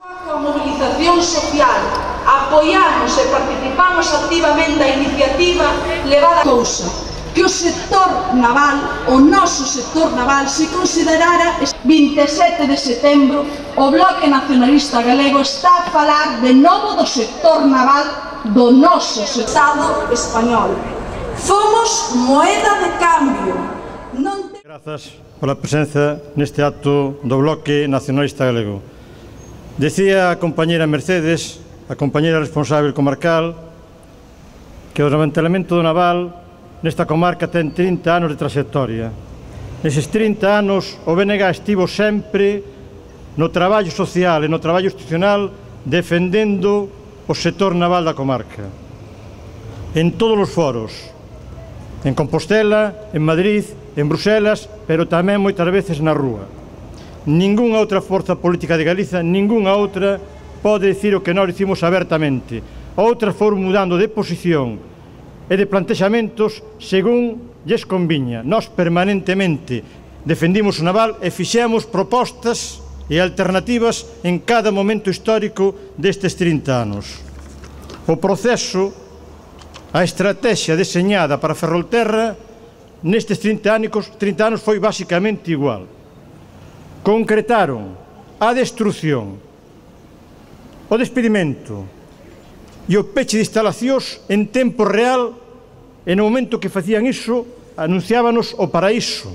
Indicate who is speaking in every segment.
Speaker 1: A movilización social, apoiamos e participamos activamente a iniciativa levada a cousa que o sector naval, o noso sector naval, se considerara 27 de setembro o Bloque Nacionalista Galego está a falar de novo do sector naval do noso Estado español. Fomos moeda de cambio.
Speaker 2: Grazas pola presenza neste acto do Bloque Nacionalista Galego. Decía a compañera Mercedes, a compañera responsável comarcal, que o desmantelamento do naval nesta comarca ten 30 anos de trayectoria. Neses 30 anos o BNG estivo sempre no traballo social e no traballo institucional defendendo o sector naval da comarca. En todos os foros, en Compostela, en Madrid, en Bruselas, pero tamén moitas veces na rúa. Ningunha outra forza política de Galiza, ningunha outra pode dicir o que nós dicimos abertamente. Outras foron mudando de posición e de plantexamentos según lles conviña. Nós permanentemente defendimos o naval e fixemos propostas e alternativas en cada momento histórico destes 30 anos. O proceso, a estrategia deseñada para Ferrolterra nestes 30 anos foi basicamente igual. Concretaron a destrucción, o despedimento e o peche de instalacións en tempo real, e no momento que facían iso anunciábanos o paraíso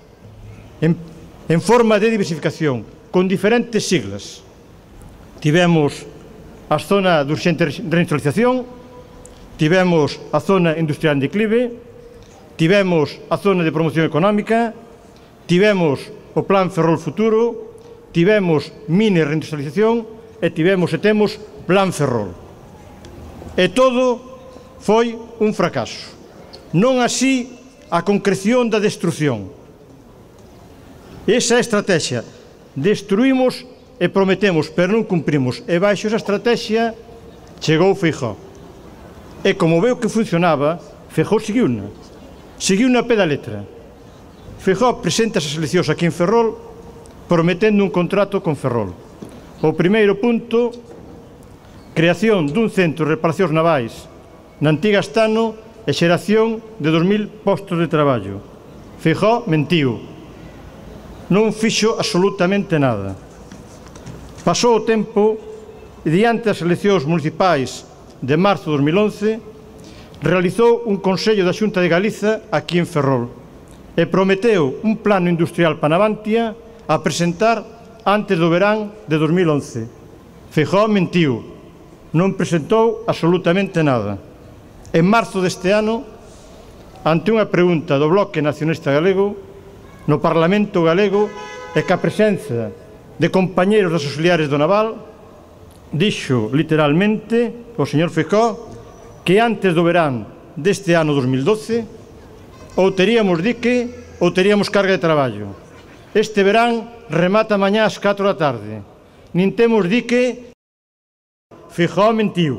Speaker 2: en forma de diversificación con diferentes siglas. Tivemos a zona de urxente reindustrialización, tivemos a zona industrial en declive, tivemos a zona de promoción económica, tivemos o plan Ferrol Futuro, tivemos mini reindustrialización e tivemos e temos plan Ferrol. E todo foi un fracaso. Non así a concreción da destrucción. Esa estrategia, destruímos e prometemos, pero non cumprimos. E baixo esa estrategia chegou Feijóo. E como veu que funcionaba, Feijóo seguiu-na. Seguiu-na a pé da letra. Feijóo presenta as eleccións aquí en Ferrol prometendo un contrato con Ferrol. O primeiro punto, creación dun centro de reparacións navais na antiga Astano e xeración de 2000 postos de traballo. Feijóo mentiu. Non fixo absolutamente nada. Pasou o tempo e diante das eleccións municipais de marzo de 2011 realizou un consello da Xunta de Galiza aquí en Ferrol e prometeu un plano industrial para Navantia a presentar antes do verán de 2011. Feijóo mentiu. Non presentou absolutamente nada. En marzo deste ano, ante unha pregunta do Bloque Nacionalista Galego, no Parlamento Galego, e ca presenza de compañeros das auxiliares do naval, dixo literalmente o señor Feijóo que antes do verán deste ano 2012 ou teríamos dique ou teríamos carga de traballo. Este verán remata mañá ás 4 da tarde. Nin temos dique. Feijóo mentiu.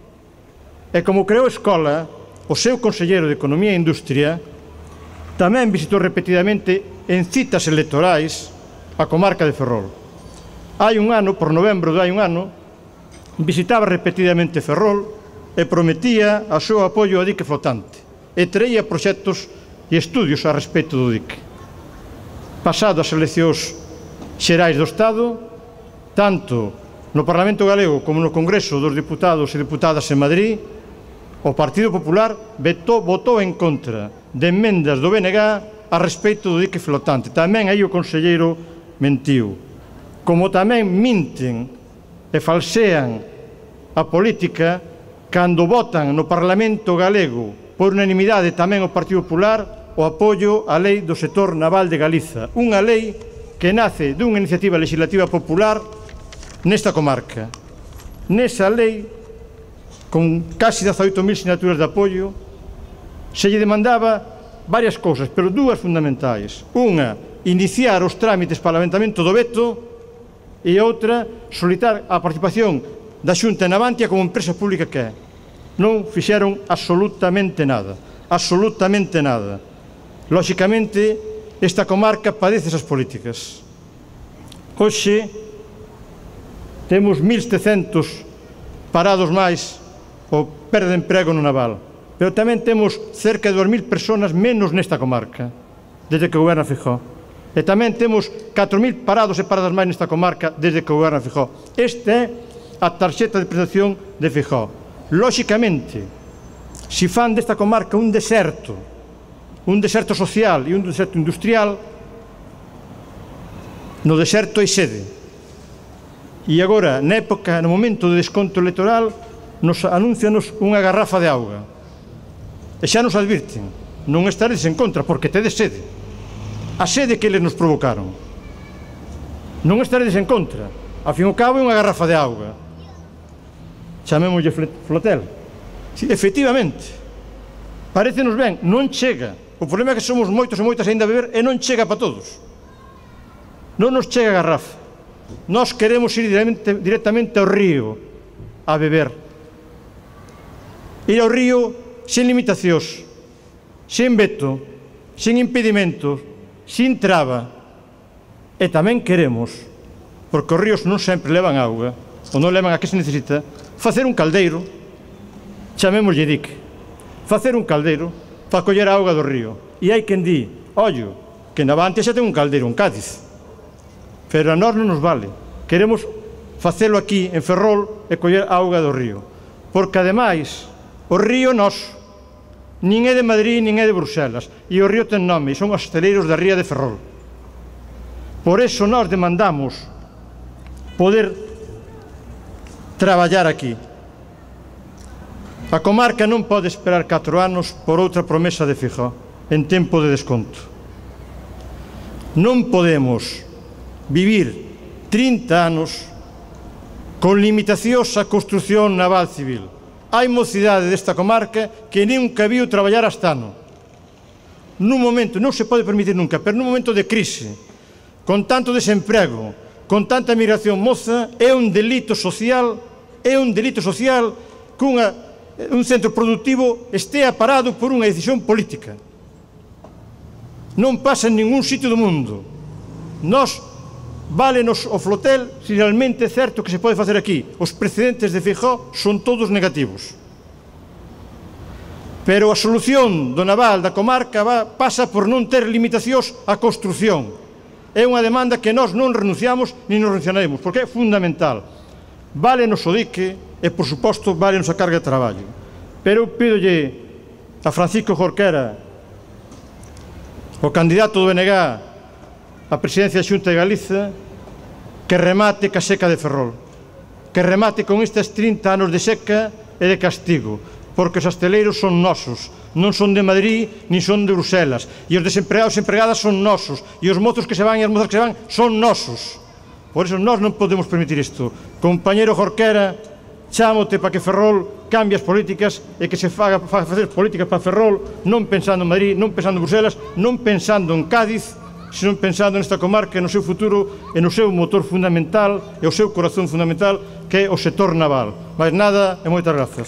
Speaker 2: E como creou escola, o seu conselleiro de Economía e Industria tamén visitou repetidamente en citas electorais a comarca de Ferrol. Hai un ano, por novembro de hai un ano, visitaba repetidamente Ferrol e prometía o seu apoio ao dique flotante e traía proxectos e estudios a respecto do dique. Pasado as eleccións xerais do Estado, tanto no Parlamento Galego como no Congreso dos Deputados e Deputadas en Madrid, o Partido Popular votou en contra de emendas do BNG a respecto do dique flotante. Tamén aí o conselleiro mentiu. Como tamén minten e falsean a política cando votan no Parlamento Galego por unanimidade tamén o Partido Popular o apoio á lei do sector naval de Galiza. Unha lei que nace dunha iniciativa legislativa popular nesta comarca. Nesa lei, con casi 18.000 sinaturas de apoio, se lle demandaba varias cousas, pero dúas fundamentais. Unha, iniciar os trámites para o levantamento do veto e outra, solicitar a participación da Xunta en Navantia como empresa pública que é. Non fixeron absolutamente nada. Absolutamente nada. Lóxicamente, esta comarca padece esas políticas. Hoxe, temos 1.700 parados máis ou perda de emprego no naval, pero tamén temos cerca de 2.000 persoas menos nesta comarca, desde que goberna Feijóo. E tamén temos 4.000 parados e paradas máis nesta comarca desde que goberna Feijóo. Esta é a tarxeta de presentación de Feijóo. Lóxicamente, se fan desta comarca un deserto social e un deserto industrial, no deserto hai sede. E agora, na época, no momento de desconto electoral, anúncianos unha garrafa de auga. E xa nos advirten, non estaredes en contra, porque tedes sede. A sede que eles nos provocaron. Non estaredes en contra. Ao fin e ao cabo é unha garrafa de auga. Chamémoslle flotel. Sí, efectivamente. Parécenos ben, non chega. O problema é que somos moitos e moitas ainda a beber e non chega para todos. Non nos chega a garrafa. Nós queremos ir directamente ao río a beber. Ir ao río sen limitacións, sen veto, sen impedimentos, sin traba. E tamén queremos, porque os ríos non sempre levan auga, ou non levan a que se necesita, facer un caldeiro, chamémoslle dique, facer un caldeiro para coller a auga do río. E hai quen di, ollo, que na Navantia xa ten un caldeiro en Cádiz, pero a nós non nos vale. Queremos facelo aquí en Ferrol e coller a auga do río, porque ademais o río noso nin é de Madrid, nin é de Bruxelas, e o río ten nome, e son os hosteleiros da ría de Ferrol. Por eso nós demandamos poder traballar aquí. A comarca non pode esperar 4 anos por outra promesa de Feijóo en tempo de desconto. Non podemos vivir 30 anos con limitacións á construción naval civil. Hai mocidade desta comarca que nunca viu traballar hasta ano. Nun momento, non se pode permitir nunca, pero nun momento de crise, con tanto desemprego, con tanta migración moza, é un delito social que un centro productivo estea parado por unha decisión política. Non pasa en ningún sitio do mundo. Válenos o flotel se realmente é certo que se pode facer aquí. Os precedentes de Feijóo son todos negativos. Pero a solución do naval da comarca pasa por non ter limitacións á construción. É unha demanda que nós non renunciamos ni nos renunciaremos, porque é fundamental. Válenos o dique e, por suposto, válenos a carga de traballo. Pero eu pídolle a Francisco Jorquera, o candidato do BNG a presidencia da Xunta de Galiza, que remate ca seca de Ferrol, que remate con estes 30 anos de seca e de castigo, porque os hosteleiros son nosos, non son de Madrid ni son de Bruxelas, e os desempregados e empregadas son nosos, e os mozos que se van e as mozas que se van son nosos. Por iso nós non podemos permitir isto. Compañeiro Jorquera, chámote para que Ferrol cambie as políticas e que se faga facer políticas para Ferrol, non pensando en Madrid, non pensando en Bruxelas, non pensando en Cádiz, senón pensando nesta comarca, no seu futuro e no seu motor fundamental e o seu corazón fundamental, que é o sector naval. Mais nada e moitas grazas.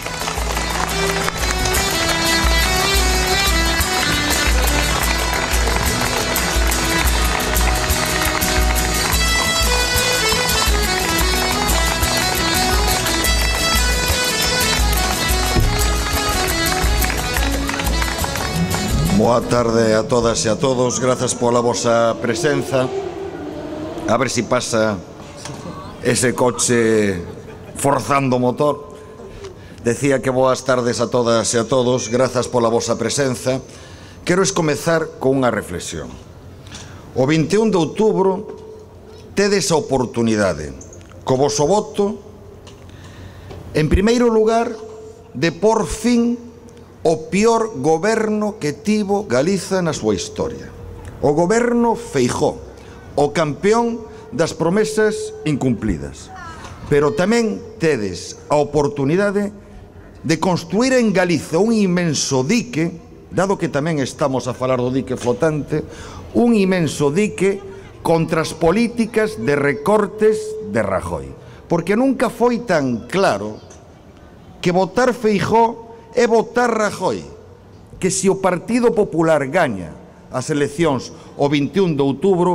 Speaker 3: Boa tarde a todas e a todos, grazas pola vosa presenza. A ver se pasa ese coche forzando o motor. Decía que boas tardes a todas e a todos, grazas pola vosa presenza. Quero comezar con unha reflexión. O 21 de outubro tedes a oportunidade, co voso voto, en primeiro lugar, de por fin o pior goberno que tivo Galiza na súa historia. O goberno Feijóo, o campeón das promesas incumplidas. Pero tamén tedes a oportunidade de construir en Galiza un inmenso dique, dado que tamén estamos a falar do dique flotante, un inmenso dique contra as políticas de recortes de Rajoy. Porque nunca foi tan claro que votar Feijóo é votar Rajoy, que se o Partido Popular gaña as eleccións o 21 de outubro,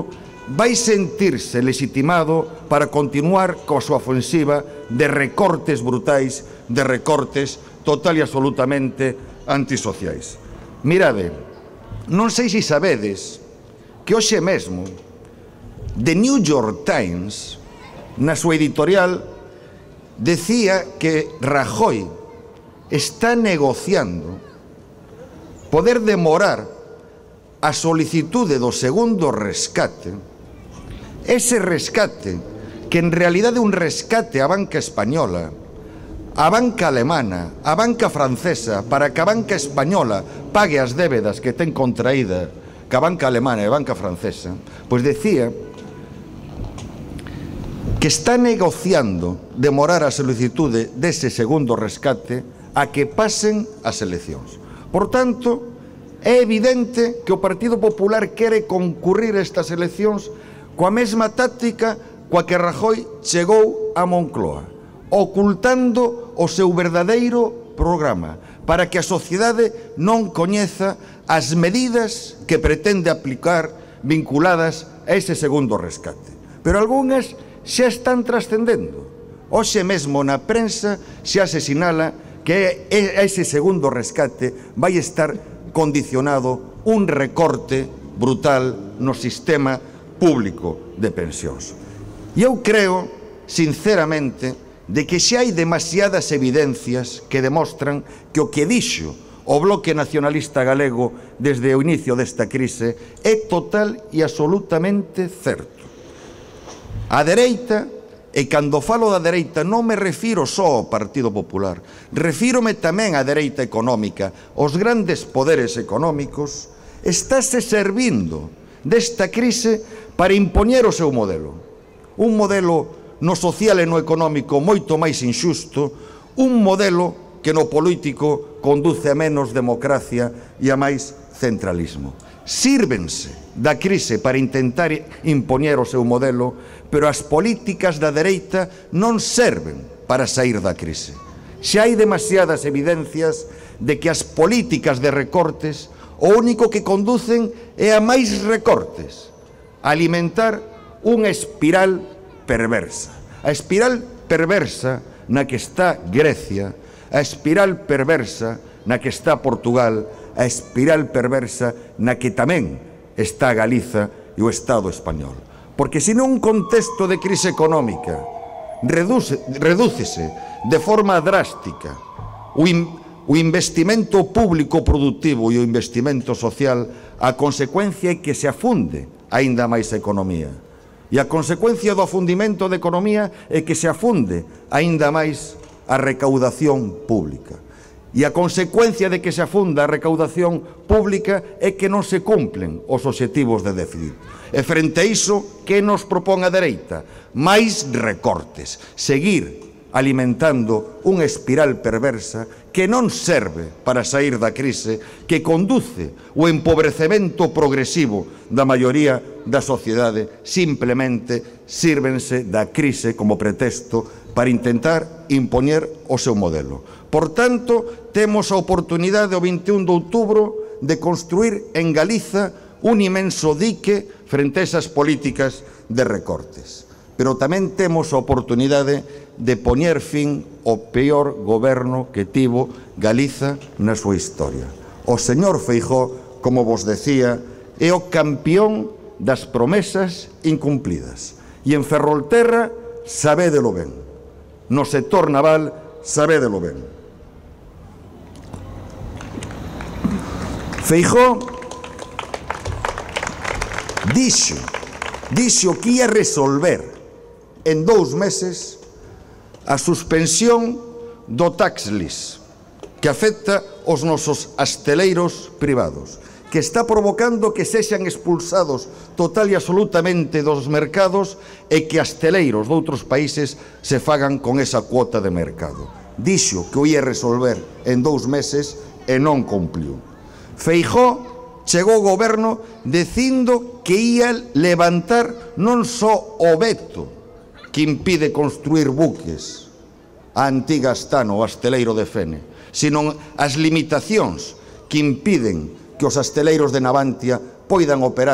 Speaker 3: vai sentirse legitimado para continuar coa súa ofensiva de recortes brutais, de recortes total e absolutamente antisociais. Mirade, non sei se sabedes que hoxe mesmo The New York Times, na súa editorial, decía que Rajoy está negociando poder demorar a solicitude do segundo rescate, ese rescate que en realidade é un rescate á banca española, á banca alemana, á banca francesa, para que a banca española pague as débedas que ten contraída que a banca alemana e a banca francesa, pois decía que está negociando demorar a solicitude dese segundo rescate a que pasen as eleccións. Por tanto, é evidente que o Partido Popular quere concurrir a estas eleccións coa mesma táctica coa que Rajoy chegou a Moncloa, ocultando o seu verdadeiro programa, para que a sociedade non coñeza as medidas que pretende aplicar vinculadas a ese segundo rescate. Pero algunhas xa están trascendendo. Hoxe mesmo na prensa xa se sinala que a ese segundo rescate vai estar condicionado un recorte brutal no sistema público de pensións. E eu creo, sinceramente, de que xa hai demasiadas evidencias que demostran que o que dixo o Bloque Nacionalista Galego desde o inicio desta crise é total e absolutamente certo. A dereita, e cando falo da dereita non me refiro só ao Partido Popular, refírome tamén á dereita económica, os grandes poderes económicos, estáse servindo desta crise para impoñer o seu modelo. Un modelo no social e no económico moito máis inxusto, un modelo que no político conduce a menos democracia e a máis centralismo. Sírvense da crise para intentar impoñer o seu modelo, pero as políticas da dereita non serven para sair da crise. Xa hai demasiadas evidencias de que as políticas de recortes o único que conducen é a máis recortes, a alimentar unha espiral perversa. A espiral perversa na que está Grecia, a espiral perversa na que está Portugal, a espiral perversa na que tamén está Galiza e o Estado español. Porque se nun contexto de crise económica redúcese de forma drástica o investimento público productivo e o investimento social, a consecuencia é que se afunde aínda máis a economía. E a consecuencia do afundimento da economía é que se afunde aínda máis a recaudación pública. E a consecuencia de que se afunda a recaudación pública é que non se cumplen os obxectivos de déficit. E frente a iso, que nos propón a dereita? Mais recortes, seguir alimentando unha espiral perversa que non serve para sair da crise, que conduce o empobrecemento progresivo da maioría da sociedade, simplemente sírvense da crise como pretexto para intentar impoñer o seu modelo. Por tanto, temos a oportunidade o 21 de outubro de construir en Galiza un imenso dique frente a esas políticas de recortes. Pero tamén temos a oportunidade de poñer fin ao peor goberno que tivo Galiza na súa historia. O señor Feijóo, como vos decía, é o campeón das promesas incumplidas. E en Ferrolterra, sabédelo ben. No sector naval, sabédelo ben. Feijóo dixo que ia resolver en 2 meses a suspensión do tax list que afecta os nosos asteleiros privados, que está provocando que sexan expulsados total e absolutamente dos mercados e que asteleiros de outros países se fagan con esa cuota de mercado. Dixo que o ia resolver en 2 meses e non cumpliu. Feijóo chegou ao goberno dicindo que ia levantar non só o veto que impide construir buques a antiga Astano, o asteleiro de Fene, sino as limitacións que impiden que os asteleiros de Navantia poidan operar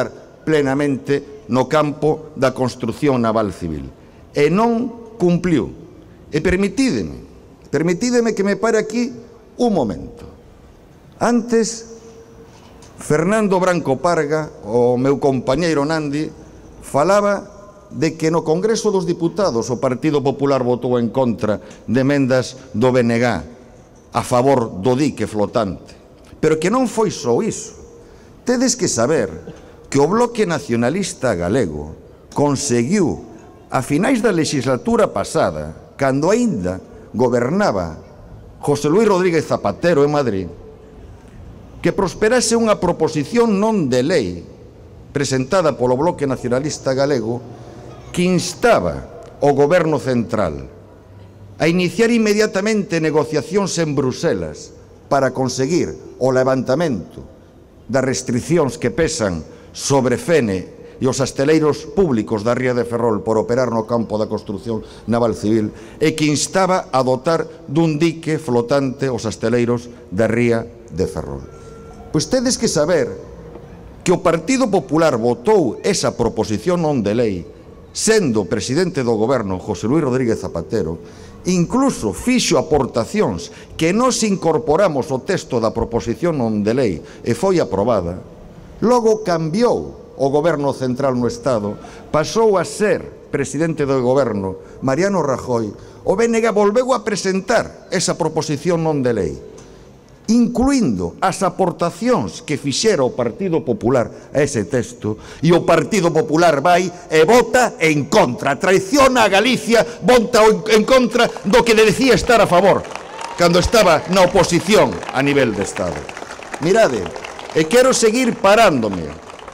Speaker 3: plenamente no campo da construción naval civil. E non cumpliu. E permitídeme que me pare aquí un momento. Antes, Fernando Branco Parga, o meu compañeiro Nandi, falaba de que no Congreso dos Diputados o Partido Popular votou en contra de emendas do BNG a favor do dique flotante. Pero que non foi só iso. Tedes que saber que o Bloque Nacionalista Galego conseguiu, a finais da legislatura pasada, cando aínda gobernaba José Luis Rodríguez Zapatero en Madrid, que prosperase unha proposición non de lei presentada polo Bloque Nacionalista Galego que instaba o Goberno Central a iniciar inmediatamente negociacións en Bruselas para conseguir o levantamento das restriccións que pesan sobre Fene e os asteleiros públicos da ría de Ferrol por operar no campo da construción naval civil e que instaba a dotar dun dique flotante os asteleiros da ría de Ferrol. Pois tedes que saber que o Partido Popular votou esa proposición non de lei sendo presidente do goberno José Luis Rodríguez Zapatero, incluso fixo aportacións que nos incorporamos ao texto da proposición non de lei e foi aprobada. Logo cambiou o goberno central no Estado, pasou a ser presidente do goberno Mariano Rajoy, o BNG volveu a presentar esa proposición non de lei, incluindo as aportacións que fixera o Partido Popular a ese texto, e o Partido Popular vai e vota en contra, traiciona a Galicia, vota en contra do que le decía estar a favor cando estaba na oposición a nivel de Estado. Mirade, e quero seguir parándome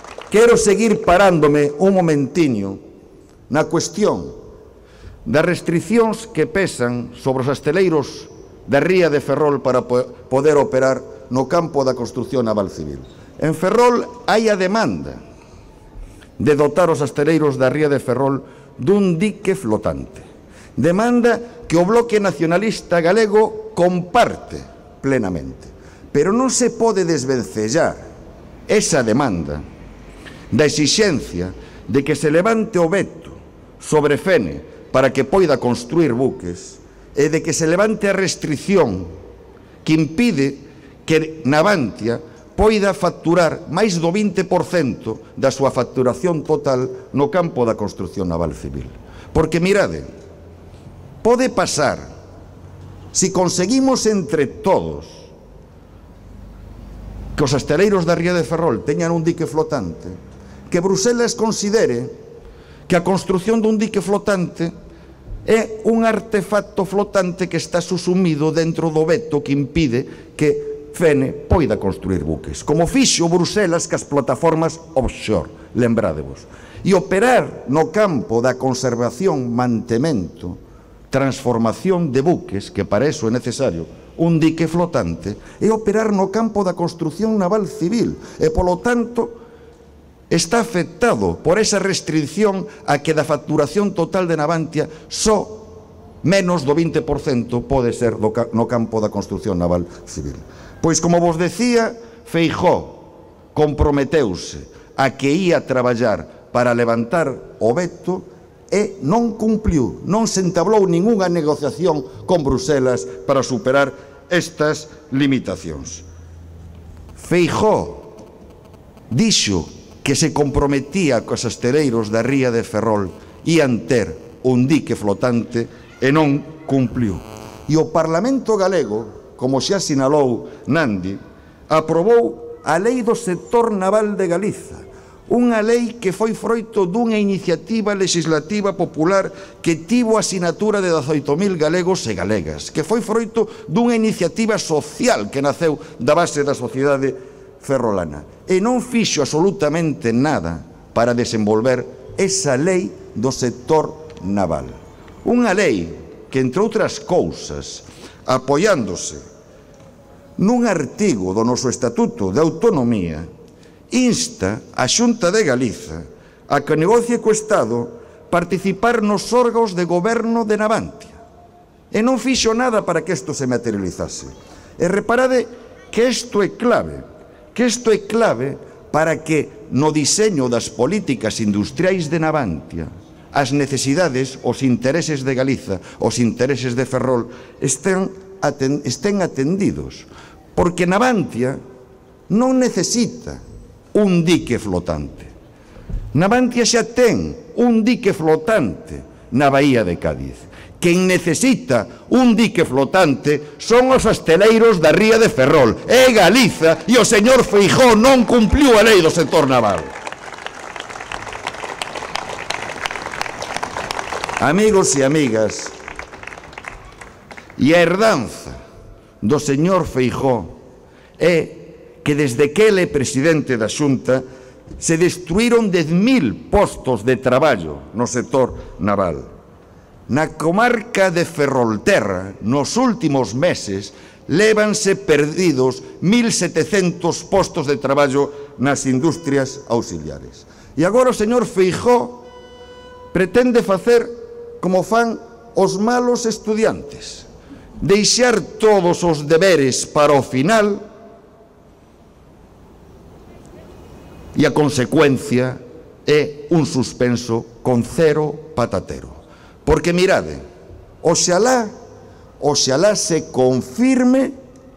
Speaker 3: un momentiño na cuestión das restriccións que pesan sobre os asteleiros da ría de Ferrol para poder operar no campo da construción naval civil. En Ferrol hai a demanda de dotar os asteleiros da ría de Ferrol dun dique flotante. Demanda que o Bloque Nacionalista Galego comparte plenamente. Pero non se pode desvencellar esa demanda da exixencia de que se levante o veto sobre Fene para que poida construir buques e de que se levante a restricción que impide que Navantia poida facturar máis do 20% da súa facturación total no campo da construción naval civil. Porque, mirade, pode pasar, se conseguimos entre todos que os asteleiros da ría de Ferrol teñan un dique flotante, que Bruselas considere que a construción dun dique flotante é un artefacto flotante que está susumido dentro do veto que impide que Fene poida construir buques, como fixo Bruselas cas plataformas offshore, lembrádevos. E operar no campo da conservación, mantemento, transformación de buques, que para eso é necesario un dique flotante, é operar no campo da construción naval civil, e polo tanto está afectado por esa restricción a que da facturación total de Navantia só menos do 20% pode ser no campo da construción naval civil. Pois, como vos decía, Feijóo comprometeuse a que ia traballar para levantar o veto e non cumpliu, non se entablou ningunha negociación con Bruselas para superar estas limitacións. Feijóo dixo que se comprometía cos asteleiros da ría de Ferrol ian ter un dique flotante e non cumpliu. E o Parlamento galego, como xa sinalou Nandi, aprobou a Lei do Sector Naval de Galiza, unha lei que foi froito dunha iniciativa legislativa popular que tivo a sinatura de 18.000 galegos e galegas, que foi froito dunha iniciativa social que naceu da base da sociedade ferrolana, e non fixo absolutamente nada para desenvolver esa lei do sector naval. Unha lei que, entre outras cousas, apoiándose nun artigo do noso Estatuto de Autonomía, insta a Xunta de Galiza a que negocie co Estado participar nos órganos de goberno de Navantia. E non fixo nada para que isto se materializase. E reparade que isto é clave, para que no diseño das políticas industriais de Navantia as necesidades, os intereses de Galiza, os intereses de Ferrol estén atendidos, porque Navantia non necesita un dique flotante. Navantia xa ten un dique flotante na Baía de Cádiz. Quen necesita un dique flotante son os asteleiros da ría de Ferrol. É Galiza e o señor Feijóo non cumpliu a lei do sector naval. Amigos e amigas, e a herdanza do señor Feijóo é que desde que ele é presidente da Xunta se destruíron 10.000 postos de traballo no sector naval. Na comarca de Ferrolterra, nos últimos meses, lévanse perdidos 1.700 postos de traballo nas industrias auxiliares. E agora o señor Feijóo pretende facer como fan os malos estudiantes, deixar todos os deberes para o final. E a consecuencia é un suspenso con cero patatero. Porque mirade, oxalá se confirme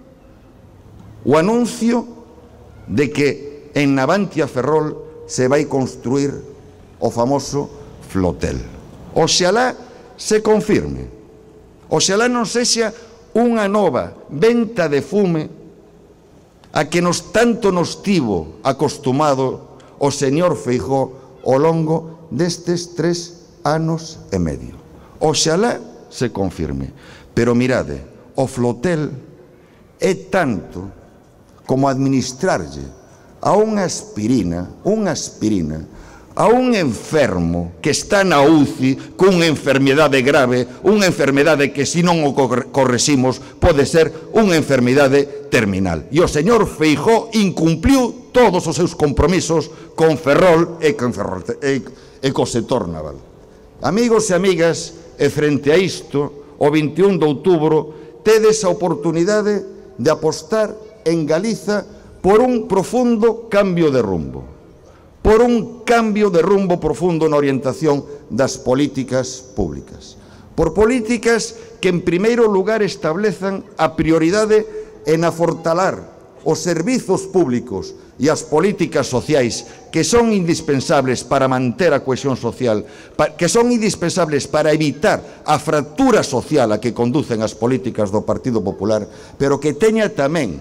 Speaker 3: o anuncio de que en Navantia Ferrol se vai construir o famoso flotel. Oxalá se confirme. Oxalá non sexa unha nova venta de fume a que tanto nos tivo acostumado o señor Feijóo ao longo destes 3 anos e medio. Oxalá se confirme. Pero mirade, o flotel é tanto como administrarlle a unha aspirina a un enfermo que está na UCI cunha enfermidade grave, unha enfermidade que se non o correximos pode ser unha enfermidade terminal. E o señor Feijóo incumpliu todos os seus compromisos con Ferrol e co sector naval. Amigos e amigas, e frente a isto, o 21 de outubro tedes a oportunidade de apostar en Galiza por un profundo cambio de rumbo. Por un cambio de rumbo profundo na orientación das políticas públicas. Por políticas que, en primeiro lugar, establezan a prioridade en afortalar os servizos públicos e as políticas sociais que son indispensables para manter a cohesión social, que son indispensables para evitar a fractura social a que conducen as políticas do Partido Popular, pero que teña tamén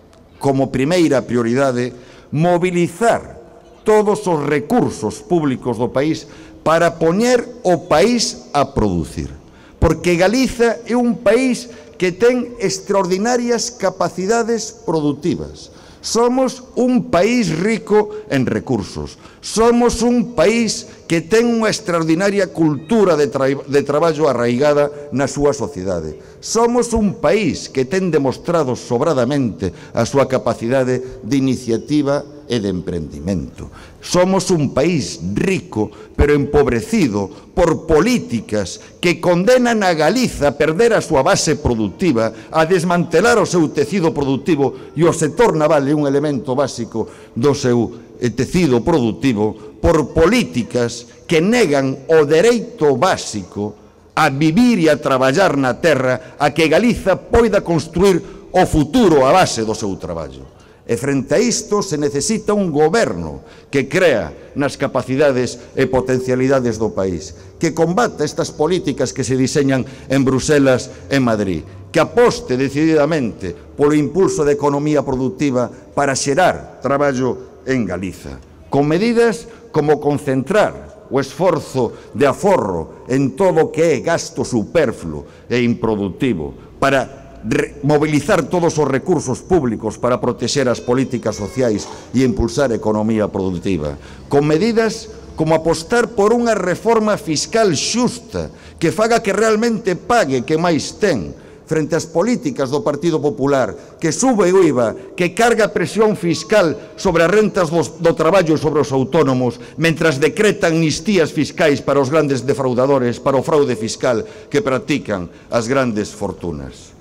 Speaker 3: como primeira prioridade mobilizar todos os recursos públicos do país para poñer o país a producir. Porque Galiza é un país que ten extraordinarias capacidades productivas. Somos un país rico en recursos. Somos un país que ten unha extraordinaria cultura de traballo arraigada na súa sociedade. Somos un país que ten demostrado sobradamente a súa capacidade de iniciativa e de emprendimento. Somos un país rico, pero empobrecido por políticas que condenan a Galiza a perder a súa base productiva, a desmantelar o seu tecido productivo, e o sector naval é un elemento básico do seu tecido productivo, por políticas que negan o dereito básico a vivir e a traballar na terra, a que Galiza poida construir o futuro a base do seu traballo. E frente a isto se necesita un goberno que crea nas capacidades e potencialidades do país, que combata estas políticas que se diseñan en Bruselas e Madrid, que aposte decididamente polo impulso da economía productiva para xerar traballo en Galiza, con medidas como concentrar o esforzo de aforro en todo o que é gasto superfluo e improductivo para mobilizar todos os recursos públicos para protexer as políticas sociais e impulsar a economía productiva, con medidas como apostar por unha reforma fiscal xusta que faga que realmente pague que máis ten, frente ás políticas do Partido Popular, que sube o IVA, que carga presión fiscal sobre as rentas do traballo e sobre os autónomos, mentras decreta amnistías fiscais para os grandes defraudadores, para o fraude fiscal que practican as grandes fortunas.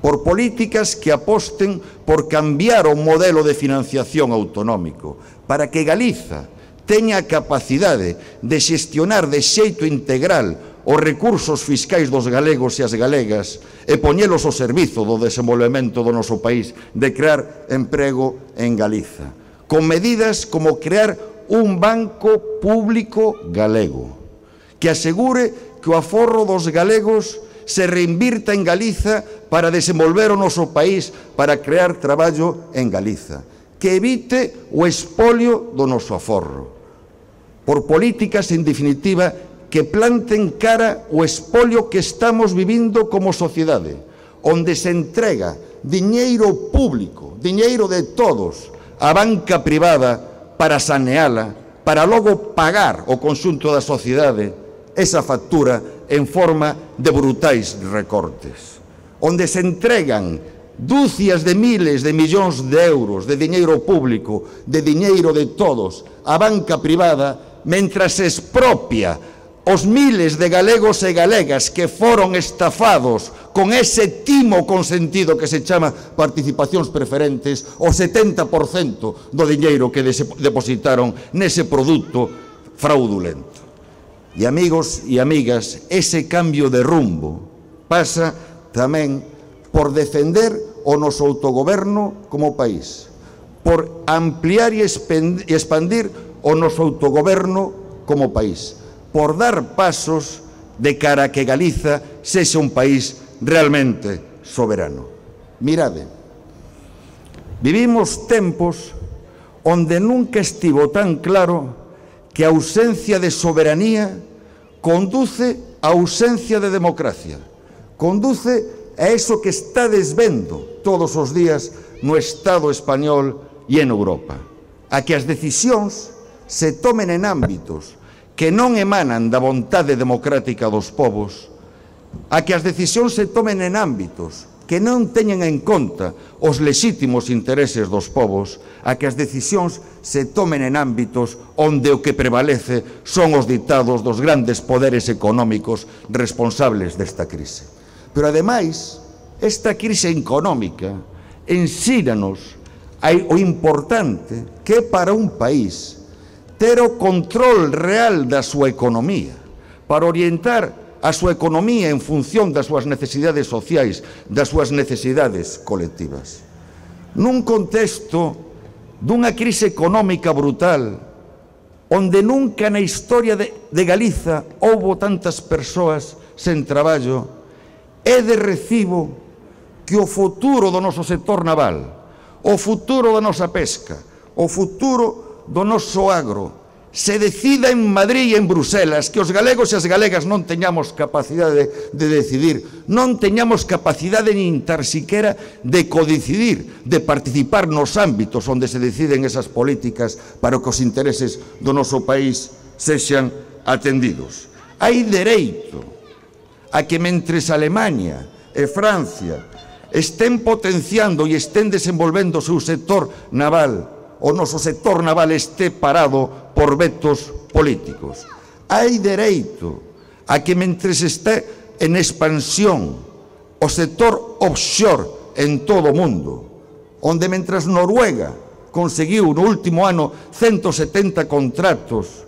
Speaker 3: por políticas que aposten por cambiar o modelo de financiación autonómico, para que Galiza teña a capacidade de xestionar de xeito integral os recursos fiscais dos galegos e as galegas e poñelos ao servizo do desenvolvemento do noso país, de crear emprego en Galiza, con medidas como crear un banco público galego, que asegure que o aforro dos galegos se reinvirta en Galiza para desenvolver o noso país, para crear traballo en Galiza, que evite o expolio do noso aforro, por políticas, en definitiva, que planten cara o expolio que estamos vivindo como sociedade, onde se entrega diñeiro público, diñeiro de todos, á banca privada para saneala, para logo pagar o conxunto da sociedade esa factura en forma de brutais recortes, onde se entregan dúcias de miles de millóns de euros de diñeiro público, de diñeiro de todos, á banca privada, mentras se expropia os miles de galegos e galegas que foron estafados con ese timo consentido que se chama participacións preferentes, o 70% do diñeiro que depositaron nese produto fraudulento. E amigos e amigas, ese cambio de rumbo pasa tamén por defender o noso autogoberno como país, por ampliar e expandir o noso autogoberno como país, por dar pasos de cara a que Galiza sexa un país realmente soberano. Mirade, vivimos tempos onde nunca estivo tan claro que a ausencia de soberanía conduce a ausencia de democracia, conduce a eso que estades vendo todos os días no Estado español e en Europa, a que as decisións se tomen en ámbitos que non emanan da vontade democrática dos povos, a que as decisións se tomen en ámbitos que non teñen en conta os lexítimos intereses dos povos, a que as decisións se tomen en ámbitos onde o que prevalece son os ditados dos grandes poderes económicos responsables desta crise. Pero, ademais, esta crise económica ensínanos o importante que é para un país ter o control real da súa economía, para orientar a súa economía en función das súas necesidades sociais, das súas necesidades colectivas. Nun contexto dunha crise económica brutal, onde nunca na historia de Galiza houbo tantas persoas sen traballo, é de recibo que o futuro do noso sector naval, o futuro da nosa pesca, o futuro do noso agro, se decida en Madrid e en Bruselas, que os galegos e as galegas non teñamos capacidade de decidir, non teñamos capacidade nin tan siquiera de codecidir, de participar nos ámbitos onde se deciden esas políticas para que os intereses do noso país sexan atendidos. Hai dereito a que mentres Alemania e Francia estén potenciando e estén desenvolvendo o seu sector naval, o noso sector naval este parado por vetos políticos. Hai dereito a que mentres este en expansión o sector offshore en todo o mundo, onde mentras Noruega conseguiu no último ano 170 contratos,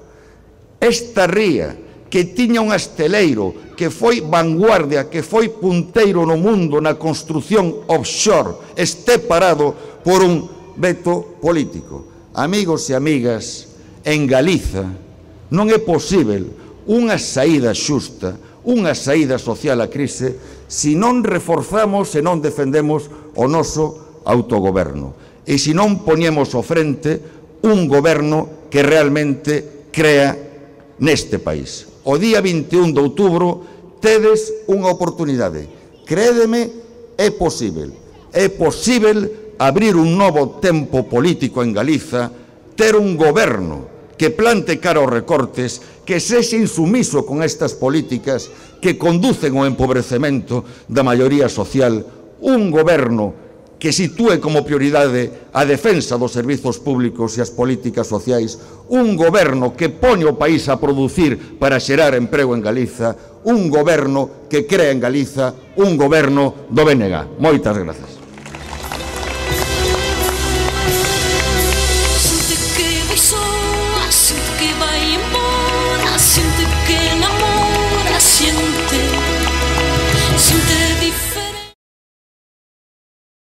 Speaker 3: esta ría que tiña un asteleiro que foi vanguardia, que foi punteiro no mundo na construción offshore, este parado por un veto político. Amigos e amigas, en Galiza non é posível unha saída xusta, unha saída social á crise, se non reforzamos e non defendemos o noso autogoberno e se non poñemos ao frente un goberno que realmente crea neste país. O día 21 de outubro tedes unha oportunidade. Crédeme, é posível. É posível abrir un novo tempo político en Galiza, ter un goberno que plante cara aos recortes, que sexe insumiso con estas políticas que conducen ao empobrecemento da maioría social, un goberno que sitúe como prioridade a defensa dos servizos públicos e as políticas sociais, un goberno que poña o país a producir para xerar emprego en Galiza, un goberno que crea en Galiza, un goberno do BNG. Moitas grazas.